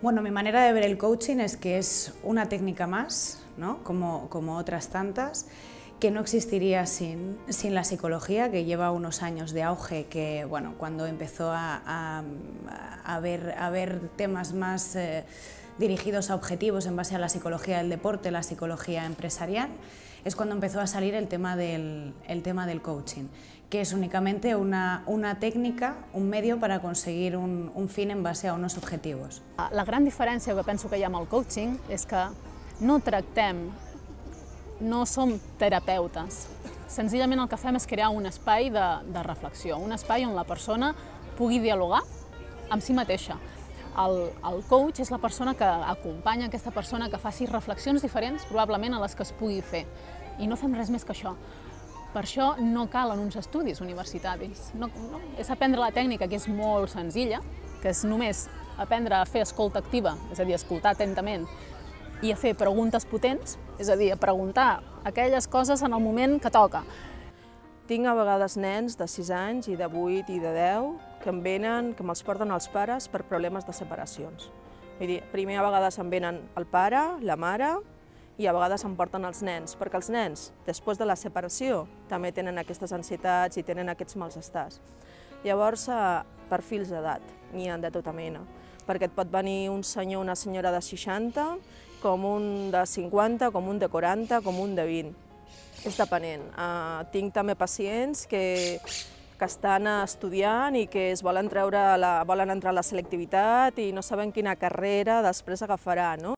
Bueno, mi manera de ver el coaching es que es una técnica más, ¿no? Como otras tantas, que no existiría sin la psicología, que lleva unos años de auge, que bueno, cuando empezó a haber temas más dirigidos a objetivos en base a la psicología del deporte, la psicología empresarial, es cuando empezó a salir el tema del coaching, que es únicamente una técnica, un medio para conseguir un fin en base a unos objetivos. La gran diferència que penso que hi ha amb el coaching és que no tractem, no som terapeutes. Senzillament el que fem és crear un espai de reflexió, un espai on la persona pugui dialogar amb si mateixa. El coach és la persona que acompanya aquesta persona que faci reflexions diferents, probablement a les que es pugui fer. I no fem res més que això. Per això no calen uns estudis universitaris. És aprendre la tècnica, que és molt senzilla, que és només aprendre a fer escolta activa, és a dir, escoltar atentament, i a fer preguntes potents, és a dir, a preguntar aquelles coses en el moment que toca. Tinc a vegades nens de 6 anys i de 8 i de 10 que em venen, que me'ls porten els pares per problemes de separacions. Vull dir, primer a vegades em venen el pare, la mare, i a vegades em porten els nens, perquè els nens, després de la separació, també tenen aquestes ansietats i tenen aquests malestars. Llavors, perfils d'edat, n'hi ha de tota mena, perquè et pot venir un senyor o una senyora de 60, com un de 50, com un de 40, com un de 20. És depenent. Tinc també pacients que estan estudiant i que volen entrar a la selectivitat i no saben quina carrera després agafarà, no?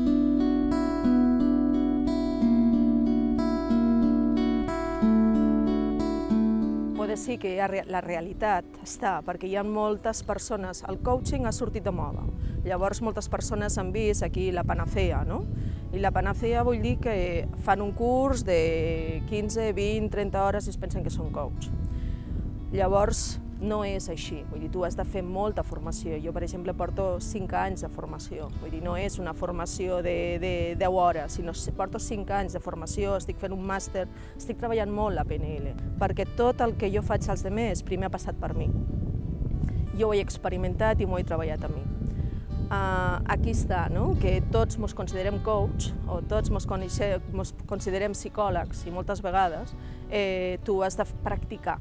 Pot ser que la realitat està, perquè hi ha moltes persones, el coaching ha sortit de moda, llavors moltes persones han vist aquí la panacea, no? I la panacea vull dir que fan un curs de 15, 20, 30 hores i es pensen que són coach. Llavors no és així, vull dir, tu has de fer molta formació. Jo, per exemple, porto 5 anys de formació, vull dir, no és una formació de 10 hores, sinó que porto 5 anys de formació, estic fent un màster, estic treballant molt la PNL, perquè tot el que jo faig als altres primer ha passat per mi. Jo ho he experimentat i m'ho he treballat a mi. Aquí està, que tots ens considerem coach o tots ens considerem psicòlegs i moltes vegades tu has de practicar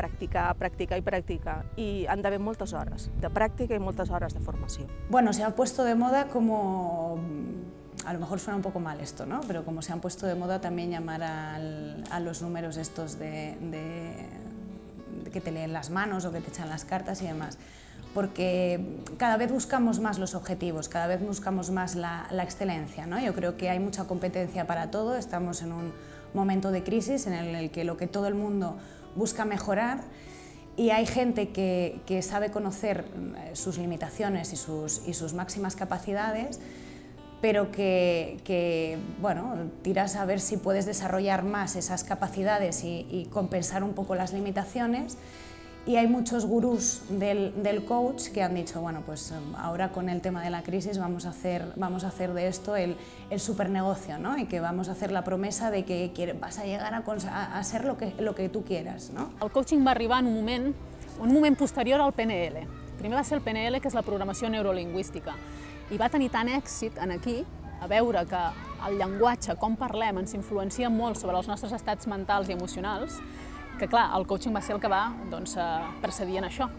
i practicar i han d'haver moltes hores de pràctica i moltes hores de formació. Bueno, se ha puesto de moda como, a lo mejor suena un poco mal esto, ¿no? Pero como se han puesto de moda también llamar a los números estos de que te leen las manos o que te echan las cartas y demás. Porque cada vez buscamos más los objetivos, cada vez buscamos más la excelencia, ¿no? Yo creo que hay mucha competencia para todo, estamos en un momento de crisis en el que todo el mundo busca mejorar y hay gente que sabe conocer sus limitaciones y sus máximas capacidades, pero que bueno, tiras a ver si puedes desarrollar más esas capacidades y compensar un poco las limitaciones. Y hay muchos gurús del coach que han dicho, bueno, pues ahora con el tema de la crisis vamos a hacer de esto el supernegocio, ¿no? Y que vamos a hacer la promesa de que vas a llegar a ser lo que tú quieras, ¿no? El coaching va arribar en un moment posterior al PNL. Primer va ser el PNL, que és la programació neurolingüística, i va tenir tant èxit aquí, a veure que el llenguatge, com parlem, ens influencia molt sobre els nostres estats mentals i emocionals, que clar, el coaching va ser el que va precedir en això.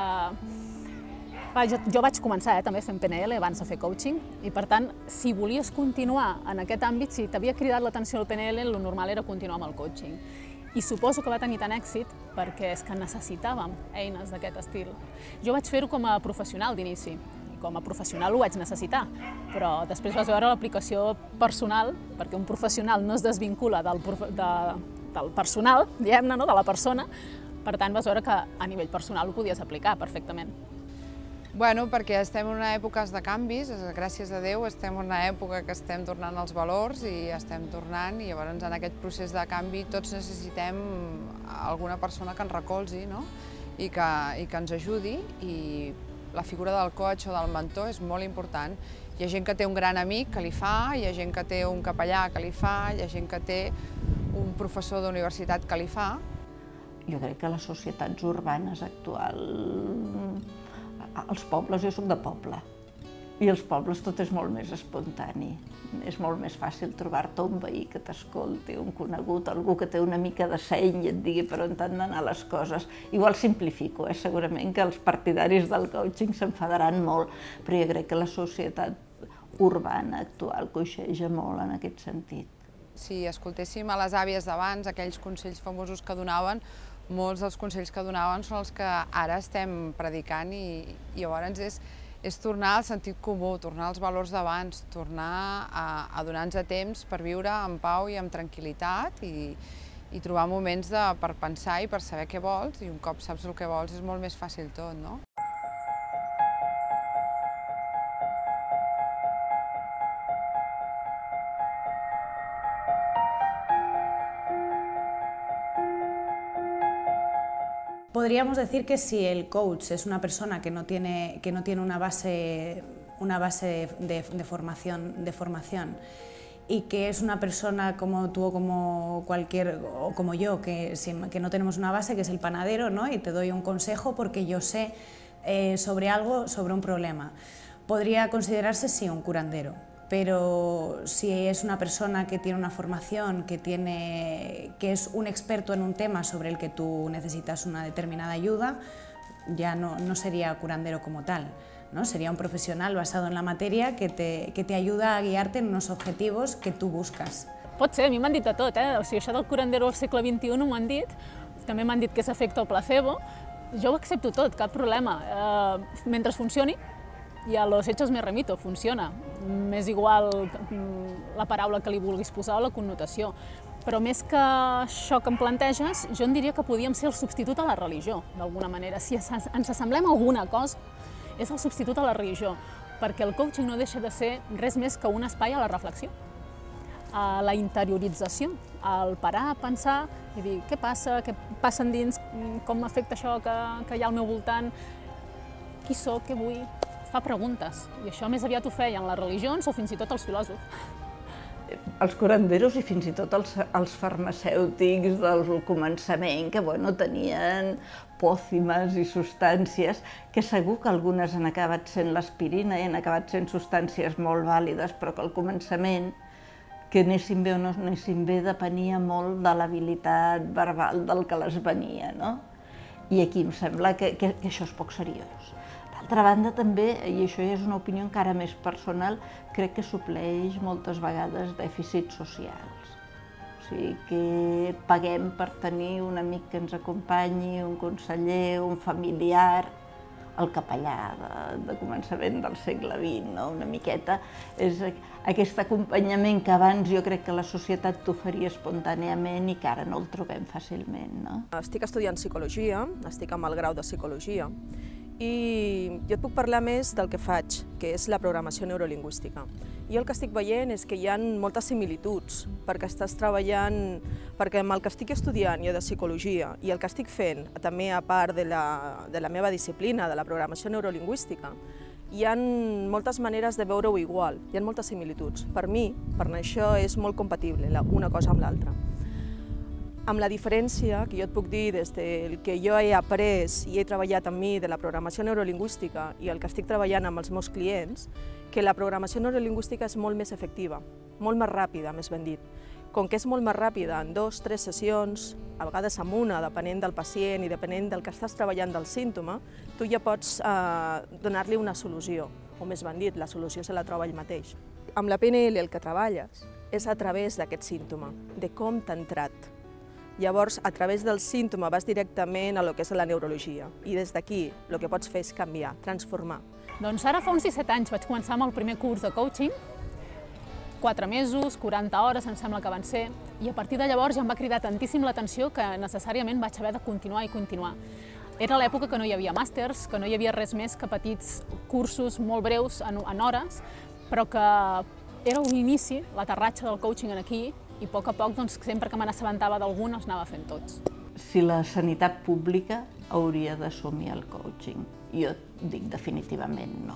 Jo vaig començar també fent PNL abans de fer coaching i per tant, si volies continuar en aquest àmbit, si t'havia cridat l'atenció al PNL, el normal era continuar amb el coaching. I suposo que va tenir tant èxit perquè és que necessitàvem eines d'aquest estil. Jo vaig fer-ho com a professional d'inici, com a professional ho vaig necessitar, però després vas veure l'aplicació personal, perquè un professional no es desvincula del personal, diguem-ne, de la persona, per tant vas veure que a nivell personal ho podies aplicar perfectament. Bueno, perquè estem en una època de canvis, gràcies a Déu, estem en una època que estem tornant als valors i estem tornant, i llavors en aquest procés de canvi tots necessitem alguna persona que ens recolzi i que ens ajudi, i la figura del coach o del mentor és molt important. Hi ha gent que té un gran amic que li fa, hi ha gent que té un capellà que li fa, hi ha gent que té un professor d'universitat que li fa. Jo crec que les societats urbanes actuals, els pobles, jo soc de poble, I als pobles tot és molt més espontani. És molt més fàcil trobar-te un veí que t'escolti, un conegut, algú que té una mica de seny i et digui per on han d'anar les coses. Igual simplifico, segurament que els partidaris del coaching s'enfadaran molt, però jo crec que la societat urbana actual coixeja molt en aquest sentit. Si escoltéssim a les àvies d'abans, aquells consells famosos que donaven, molts dels consells que donaven són els que ara estem predicant i llavors és tornar al sentit comú, tornar als valors d'abans, tornar a donar-nos temps per viure en pau i amb tranquil·litat i trobar moments per pensar i per saber què vols, i un cop saps el que vols és molt més fàcil tot, no? Podríamos decir que si el coach es una persona que no tiene una base de formación y que es una persona como tú o como o como yo, que no tenemos una base, que es el panadero, ¿no? Y te doy un consejo porque yo sé sobre algo, sobre un problema. Podría considerarse, sí, un curandero. Pero si es una persona que tiene una formación, que es un experto en un tema sobre el que tú necesitas una determinada ayuda, ya no sería curandero como tal, ¿no? Sería un profesional basado en la materia que te ayuda a guiarte en unos objetivos que tú buscas. Pot ser, a mi m'han dit de tot, O sigui, això del curandero al segle XXI m'ho han dit, també m'han dit que és efecte placebo, jo ho accepto tot, cap problema, mentre funcioni. I a los hechos me remito, funciona. M'és igual la paraula que li vulguis posar o la connotació. Però més que això que em planteges, jo em diria que podíem ser el substitut a la religió, d'alguna manera. Si ens assemblem a alguna cosa, és el substitut a la religió, perquè el coaching no deixa de ser res més que un espai a la reflexió, a la interiorització, al parar, a pensar i dir què passa endins, com m'afecta això que hi ha al meu voltant, qui soc, què vull. Fa preguntes, i això més aviat ho feien les religions o fins i tot els filòsofs. Els curanderos i fins i tot els farmacèutics del començament, que tenien pòcimes i substàncies, que segur que algunes han acabat sent l'aspirina i han acabat sent substàncies molt vàlides, però que al començament, que anessin bé o no anessin bé, depenia molt de l'habilitat verbal del que les venia, no? I aquí em sembla que això és poc seriós. D'altra banda, també, i això ja és una opinió encara més personal, crec que supleix moltes vegades dèficits socials. O sigui, que paguem per tenir un amic que ens acompanyi, un conseller, un familiar, el capellà de començament del segle XX, no? Una miqueta. És aquest acompanyament que abans jo crec que la societat t'oferia espontàniament i que ara no el trobem fàcilment, no? Estic estudiant psicologia, estic amb el grau de psicologia, i jo et puc parlar més del que faig, que és la programació neurolingüística. I el que estic veient és que hi ha moltes similituds, perquè estàs treballant, perquè amb el que estic estudiant jo de psicologia i el que estic fent, també a part de la meva disciplina, de la programació neurolingüística, hi ha moltes maneres de veure-ho igual, hi ha moltes similituds. Per mi, per això és molt compatible una cosa amb l'altra. Amb la diferència que jo et puc dir des del que jo he après i he treballat amb mi de la programació neurolingüística i el que estic treballant amb els meus clients, que la programació neurolingüística és molt més efectiva, molt més ràpida, més ben dit. Com que és molt més ràpida, en 2 o 3 sessions, a vegades amb una, depenent del pacient i depenent del que estàs treballant del símptoma, tu ja pots donar-li una solució, o més ben dit, la solució se la troba ell mateix. Amb la PNL el que treballes és a través d'aquest símptoma, de com t'ha entrat. Llavors, a través del símptoma vas directament a lo que és la neurologia i des d'aquí el que pots fer és canviar, transformar. Doncs ara fa uns 17 anys vaig començar amb el primer curs de coaching, 4 mesos, 40 hores em sembla que van ser, i a partir de llavors ja em va cridar tantíssim l'atenció que necessàriament vaig haver de continuar i continuar. Era l'època que no hi havia màsters, que no hi havia res més que petits cursos molt breus en hores, però que era l'inici, l'aterratge del coaching aquí, i a poc, sempre que me n'assabentava d'algun, els anava fent tots. Si la sanitat pública hauria d'assumir el coaching, jo dic definitivament no.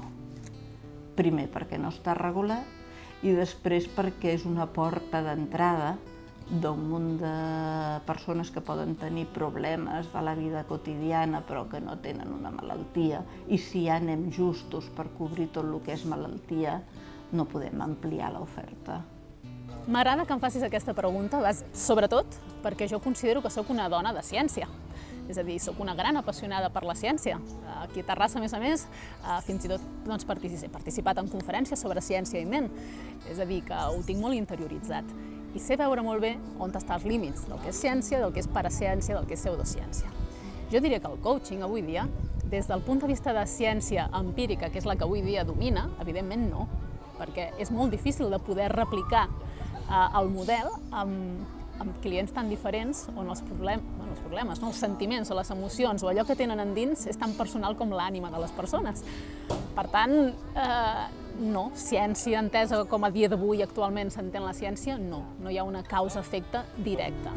Primer perquè no està regulat i després perquè és una porta d'entrada d'un munt de persones que poden tenir problemes de la vida quotidiana però que no tenen una malaltia, i si ja anem justos per cobrir tot el que és malaltia, no podem ampliar l'oferta. M'agrada que em facis aquesta pregunta, sobretot perquè jo considero que sóc una dona de ciència. És a dir, sóc una gran apassionada per la ciència. Aquí a Terrassa, a més, fins i tot he participat en conferències sobre ciència i ment. És a dir, que ho tinc molt interioritzat. I sé veure molt bé on estan els límits del que és ciència, del que és paraciència, del que és pseudociència. Jo diria que el coaching avui dia, des del punt de vista de ciència empírica, que és la que avui dia domina, evidentment no, perquè és molt difícil de poder replicar el model amb clients tan diferents on els problemes, els sentiments o les emocions o allò que tenen endins és tan personal com l'ànima de les persones. Per tant, no, ciència entesa com a dia d'avui actualment s'entén la ciència, no hi ha una causa-efecte directa.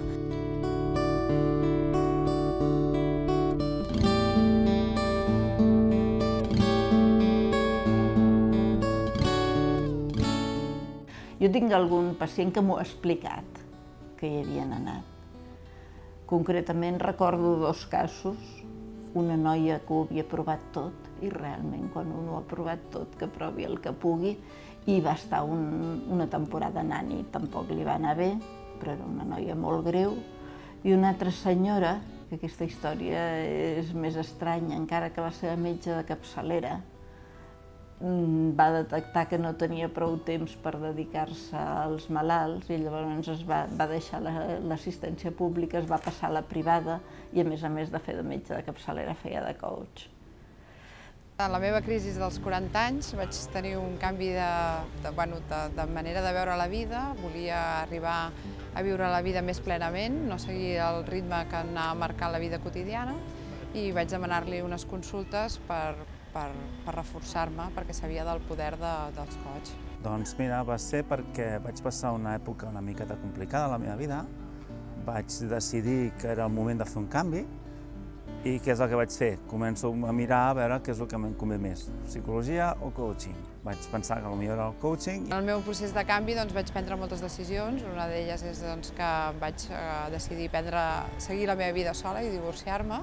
Jo tinc algun pacient que m'ho ha explicat, que hi havien anat. Concretament recordo 2 casos, una noia que ho havia provat tot, i realment quan un ho ha provat tot, que provi el que pugui, i va estar una temporada anant i tampoc li va anar bé, però era una noia molt greu, i una altra senyora, que aquesta història és més estranya, encara que la seva metge de capçalera va detectar que no tenia prou temps per dedicar-se als malalts i llavors va deixar l'assistència pública, es va passar a la privada i a més de fer de metge de capçalera feia de coach. En la meva crisi dels 40 anys vaig tenir un canvi de manera de veure la vida, volia arribar a viure la vida més plenament, no seguir el ritme que anava marcant la vida quotidiana i vaig demanar-li unes consultes per reforçar-me, perquè sabia del poder dels coach. Doncs mira, va ser perquè vaig passar una època una miqueta complicada a la meva vida, vaig decidir que era el moment de fer un canvi i què és el que vaig fer? Començo a mirar a veure què és el que em convé més, psicologia o coaching. Vaig pensar que potser era el coaching. En el meu procés de canvi vaig prendre moltes decisions, una d'elles és que vaig decidir seguir la meva vida sola i divorciar-me.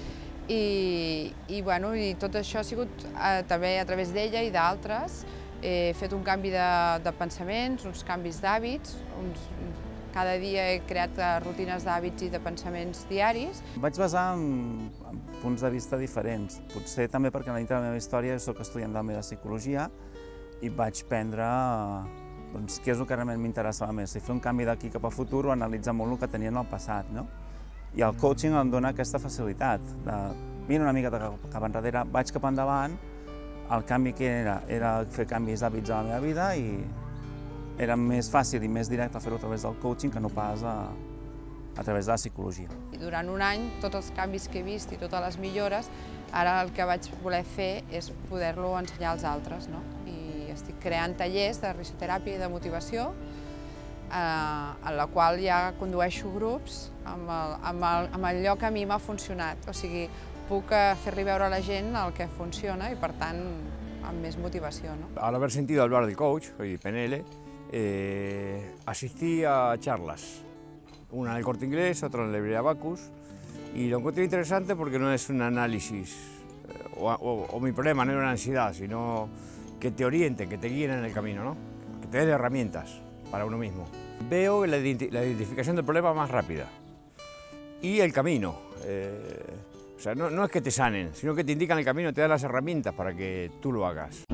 I tot això ha sigut també a través d'ella i d'altres. He fet un canvi de pensaments, uns canvis d'hàbits. Cada dia he creat rutines d'hàbits i de pensaments diaris. Vaig basar en punts de vista diferents. Potser també perquè a la dintre de la meva història soc estudiant també de psicologia i vaig prendre què és el que realment m'interessava més. Fer un canvi d'aquí cap a futur o analitzar molt el que tenia en el passat. I el coaching em dona aquesta facilitat de mira una mica cap enrere, vaig cap endavant, el canvi que era fer canvis d'hàbits a la meva vida i era més fàcil i més directe fer-ho a través del coaching que no pas a través de la psicologia. Durant un any, tots els canvis que he vist i totes les millores, ara el que vaig voler fer és poder-lo ensenyar als altres. I estic creant tallers de risoteràpia i de motivació, en la qual ja condueixo grups amb allò que a mi m'ha funcionat. O sigui, puc fer-li veure a la gent el que funciona i, per tant, amb més motivació. Al haber sentido hablar del coach, soy PNL, asistí a charlas, una en el Corte Inglés, otra en la librería Bacus, y lo encontré interesante porque no es un análisis, o mi problema no es una ansiedad, sino que te orienten, que te guíen en el camino, que te den herramientas para uno mismo. Veo la identificación del problema más rápida y el camino. O sea, no es que te sanen, sino que te indican el camino, te dan las herramientas para que tú lo hagas.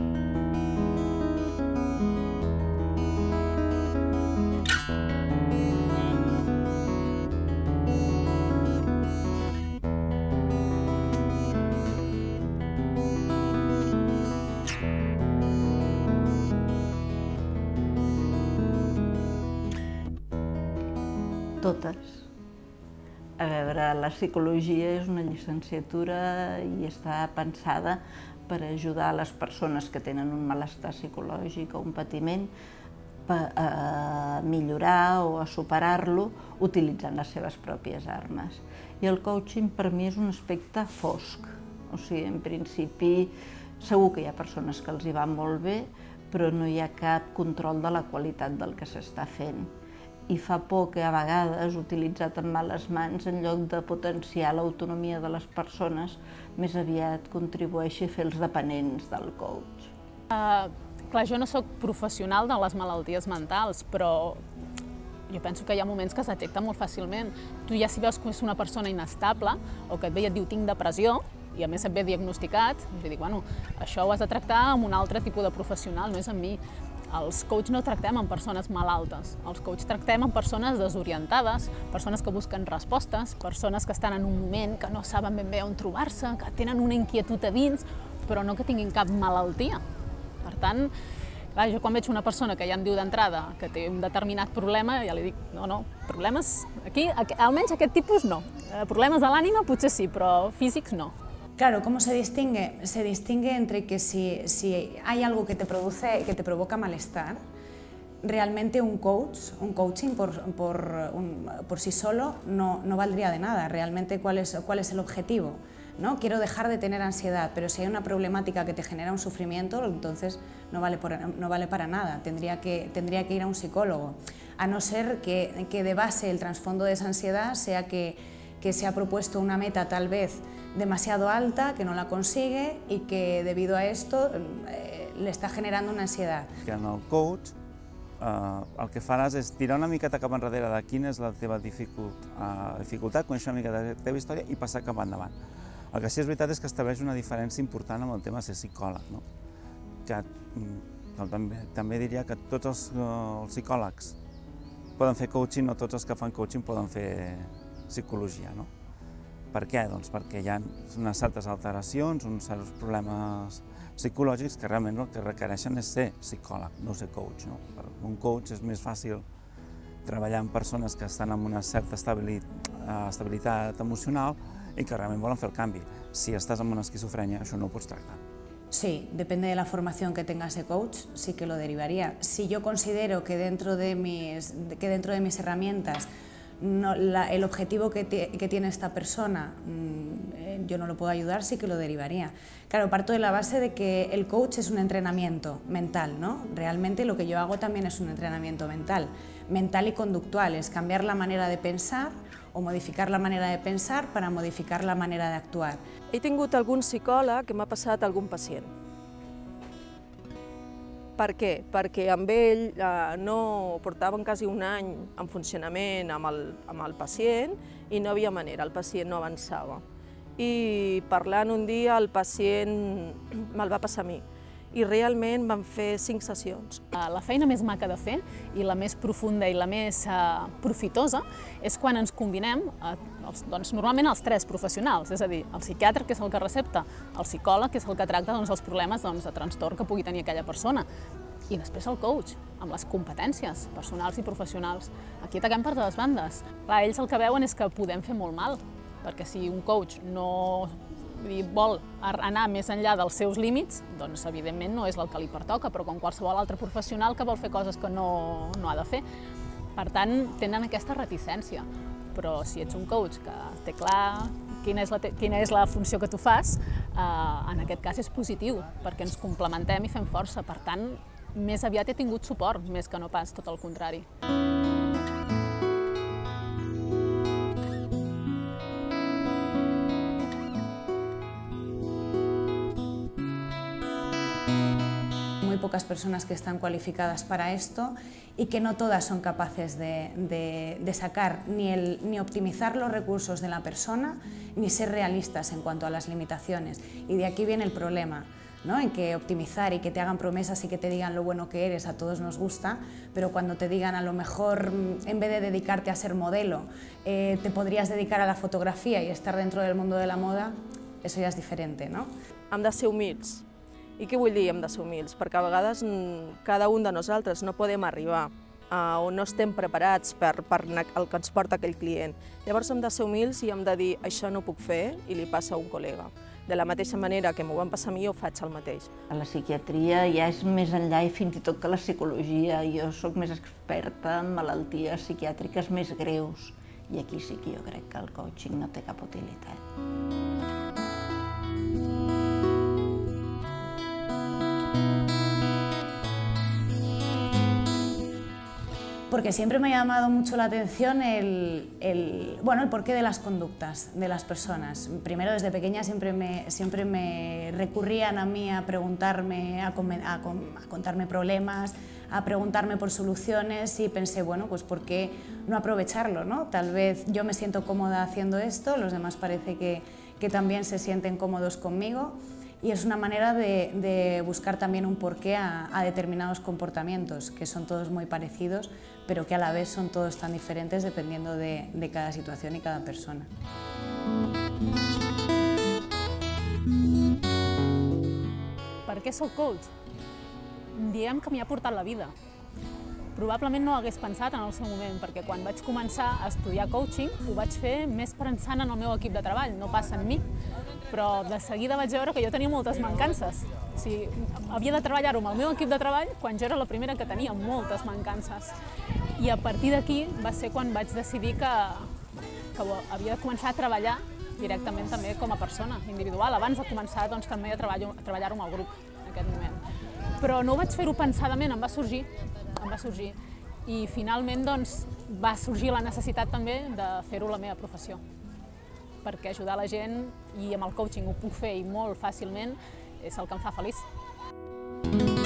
Totes. A veure, la psicologia és una llicenciatura i està pensada per ajudar a les persones que tenen un malestar psicològic o un patiment a millorar o a superar-lo utilitzant les seves pròpies armes. I el coaching per mi és un aspecte fosc. O sigui, en principi, segur que hi ha persones que els hi va molt bé, però no hi ha cap control de la qualitat del que s'està fent. i fa por que a vegades, utilitzat en males mans, en lloc de potenciar l'autonomia de les persones, més aviat contribueixi a fer els dependents del coach. Clar, jo no sóc professional de les malalties mentals, però jo penso que hi ha moments que es detecten molt fàcilment. Tu ja si veus que és una persona inestable o que et ve i et diu tinc depressió, i a més et ve diagnosticat, vull dir, bueno, això ho has de tractar amb un altre tipus de professional, no és amb mi. Els coaches no tractem amb persones malaltes, els coaches tractem amb persones desorientades, persones que busquen respostes, persones que estan en un moment que no saben ben bé on trobar-se, que tenen una inquietud a dins, però no que tinguin cap malaltia. Per tant, clar, jo quan veig una persona que ja em diu d'entrada que té un determinat problema, ja li dic, no, problemes aquí, almenys aquest tipus no. Problemes de l'ànima potser sí, però físics no. Claro, ¿cómo se distingue? Se distingue entre que si hay algo que te provoca malestar, realmente un coaching por sí solo no valdría de nada. Realmente, ¿cuál es el objetivo? ¿No? Quiero dejar de tener ansiedad, pero si hay una problemática que te genera un sufrimiento, entonces no vale para nada. Tendría que ir a un psicólogo, a no ser que de base el trasfondo de esa ansiedad sea que se ha propuesto una meta tal vez demasiado alta, que no la consigue y que debido a esto le está generando una ansiedad. Que en el coach el que faràs és tirar una miqueta cap enrere de quina és la teva dificultat, conèixer una mica de la teva història i passar cap endavant. El que sí és veritat és que estableix una diferència important amb el tema de ser psicòleg, no? Que també diria que tots els psicòlegs poden fer coaching, no tots els que fan coaching poden fer psicologia, no? Per què? Doncs perquè hi ha unes certes alteracions, uns certs problemes psicològics que realment el que requereixen és ser psicòleg, no ser coach, no? Per un coach és més fàcil treballar amb persones que estan amb una certa estabilitat emocional i que realment volen fer el canvi. Si estàs amb una esquizofrènia, això no ho pots tractar. Sí, depende de la formación que tenga ese coach, sí que lo derivaría. Si yo considero que dentro de mis herramientas el objetivo que tiene esta persona yo no lo puedo ayudar, sí que lo derivaría. Claro, parto de la base de que el coach es un entrenamiento mental, ¿no? Realmente lo que yo hago también es un entrenamiento mental y conductual, es cambiar la manera de pensar o modificar la manera de pensar para modificar la manera de actuar. He tingut algun psicòleg que m'ha passat algun pacient. Per què? Perquè amb ell no portaven quasi un any en funcionament amb el pacient i no havia manera, el pacient no avançava. I parlant un dia el pacient me'l va passar a mi i realment vam fer 5 sessions. La feina més maca de fer i la més profunda i la més profitosa és quan ens combinem normalment els 3 professionals, és a dir, el psiquiatre, que és el que recepta, el psicòleg, que és el que tracta els problemes de trastorn que pugui tenir aquella persona, i després el coach, amb les competències personals i professionals. Aquí ataquem per totes bandes. Clar, ells el que veuen és que podem fer molt mal, perquè si un coach no vol anar més enllà dels seus límits, doncs evidentment no és el que li pertoca, però com qualsevol altre professional que vol fer coses que no ha de fer. Per tant, tenen aquesta reticència. Però si ets un coach que té clar quina és la funció que tu fas, en aquest cas és positiu, perquè ens complementem i fem força. Per tant, més aviat he tingut suport, més que no pas tot el contrari. Muy pocas personas que están cualificadas para esto y que no todas son capaces de sacar ni optimizar los recursos de la persona ni ser realistas en cuanto a las limitaciones. Y de aquí viene el problema, ¿no? En que optimizar y que te hagan promesas y que te digan lo bueno que eres a todos nos gusta, pero cuando te digan a lo mejor en vez de dedicarte a ser modelo te podrías dedicar a la fotografía y estar dentro del mundo de la moda, eso ya es diferente, ¿no? Hem de ser humils. I què vull dir hem de ser humils? Perquè a vegades cada un de nosaltres no podem arribar o no estem preparats per el que ens porta aquell client. Llavors hem de ser humils i hem de dir això no ho puc fer i li passa a un col·lega. De la mateixa manera que m'ho van passar a mi, jo faig el mateix. La psiquiatria ja és més enllà i fins i tot que la psicologia. Jo sóc més experta en malalties psiquiàtriques més greus i aquí sí que jo crec que el coaching no té cap utilitat. Porque siempre me ha llamado mucho la atención el porqué de las conductas de las personas. Primero, desde pequeña siempre me recurrían a mí a preguntarme, a contarme problemas, a preguntarme por soluciones, y pensé, bueno, pues ¿por qué no aprovecharlo, ¿no? Tal vez yo me siento cómoda haciendo esto, los demás parece que también se sienten cómodos conmigo. Y es una manera de buscar también un porqué a determinados comportamientos, que son todos muy parecidos, pero que a la vez son todos tan diferentes dependiendo de cada situación y cada persona. Per què soc coach? Diguem que m'hi ha portat la vida. Probablement no ho hagués pensat en el seu moment, perquè quan vaig començar a estudiar coaching ho vaig fer més pensant en el meu equip de treball, no pas en mi. Però de seguida vaig veure que jo tenia moltes mancances. O sigui, havia de treballar-ho amb el meu equip de treball quan jo era la primera que tenia moltes mancances. I a partir d'aquí va ser quan vaig decidir que havia de començar a treballar directament també com a persona individual, abans de començar també a treballar-ho amb el grup en aquest moment. Però no ho vaig fer-ho pensadament, em va sorgir. I finalment va sorgir la necessitat també de fer-ho la meva professió, perquè ajudar la gent, i amb el coaching ho puc fer i molt fàcilment, és el que em fa feliç.